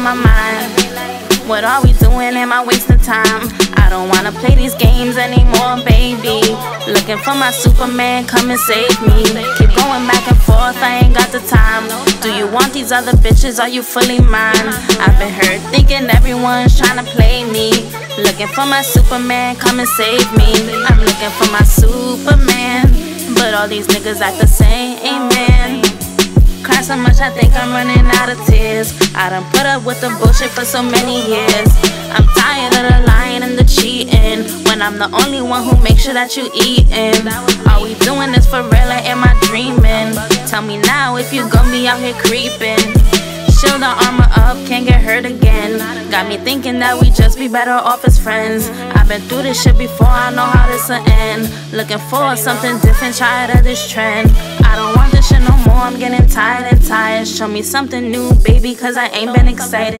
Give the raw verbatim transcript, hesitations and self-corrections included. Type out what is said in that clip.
my mind. What are we doing? Am I wasting time? I don't wanna play these games anymore, baby. Looking for my Superman, come and save me. Keep going back and forth, I ain't got the time. Do you want these other bitches? Are you fully mine? I've been hurt thinking everyone's trying to play me. Looking for my Superman, come and save me. I'm looking for my Superman, but all these niggas act the same, man. Cry so much I think I'm running out of tears. I done put up with the bullshit for so many years. I'm tired of the lying and the cheating, when I'm the only one who makes sure that you eatin'. Are we doing this for real or am I dreaming? Tell me now if you gon' be out here creeping. Shield the armor up, can't get hurt again. Got me thinking that we just be better off as friends. I've been through this shit before, I know how this'll end. Looking for something different, tired of this trend. I don't want this shit no more, I'm getting tired and tired. Show me something new, baby, cause I ain't been excited.